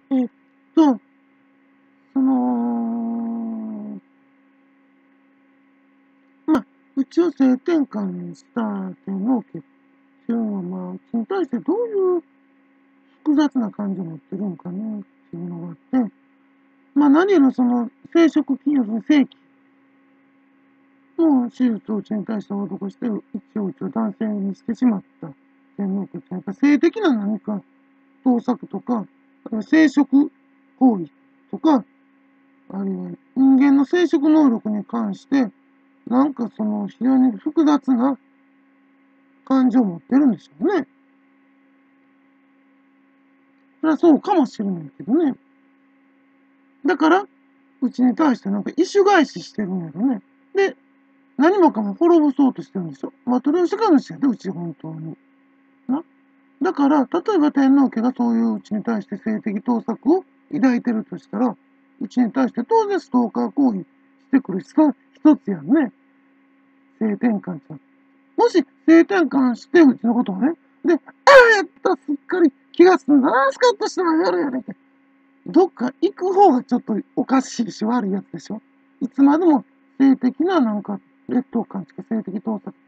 えっと、その、まあ、うちを性転換にした天皇家っていうのは、まあ、うちに対してどういう複雑な感情を持ってるのかねっていうのがあって、まあ、何よりその生殖器、要するに性器の手術をうちに対して施して、一応うちを男性にしてしまった天皇家って、やっぱ性的な何か盗作とか、生殖行為とか、あるいは人間の生殖能力に関して、なんかその非常に複雑な感情を持ってるんでしょうね。それはそうかもしれないけどね。だから、うちに対してなんか意種返ししてるんやろね。で、何もかも滅ぼそうとしてるんでしょ。まあ、取り押し主やで、うち本当に。な。だから、例えば天皇家がそういううちに対して性的盗作を抱いてるとしたら、うちに対して当然ストーカー行為してくる一つやんね。性転換ちゃう。もし性転換して、うちのことをね、で、ああ、やった、すっかり気が済んだ、ああ、スカッとしたわ、やるやるって。どっか行く方がちょっとおかしいし悪いやつでしょ。いつまでも性的ななんか劣等感とか性的盗作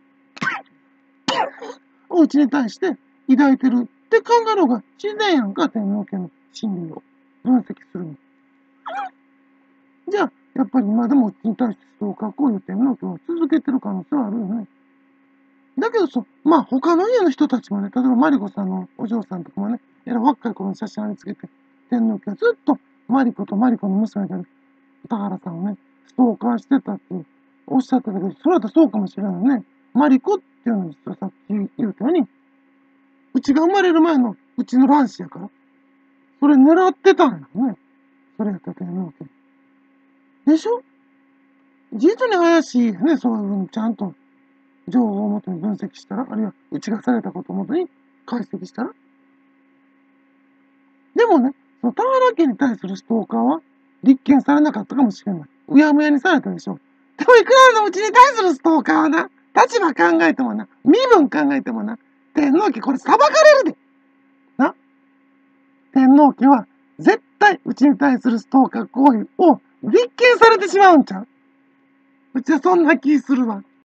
をうちに対して抱いてるって考える方が自然やんか、天皇家の心理を分析するの。じゃあ、やっぱり今でもうちに対してストーカー行為を天皇家は続けてる可能性はあるよね。だけどまあ他の家の人たちもね、例えばマリコさんのお嬢さんとかもね、若い頃の写真貼り付けて、天皇家はずっとマリコとマリコの娘である田原さんをね、ストーカーしてたっておっしゃってたけど、それだとそうかもしれないね。マリコっていうのはさっき言ったように、うちが生まれる前のうちの卵子やから、それ狙ってたんだね。それやった天皇家。でしょ。実に怪しいね、そういうふうにちゃんと情報をもとに分析したら、あるいはうちがされたことをもとに解析したら。でもね、その田原家に対するストーカーは立件されなかったかもしれない。うやむやにされたでしょ。でもいくらのうちに対するストーカーはな、立場考えてもな、身分考えてもな、天皇家これ裁かれるで。な。天皇家は絶対うちに対するストーカー行為を立件されてしまうんちゃう。うちはそんな気するわ。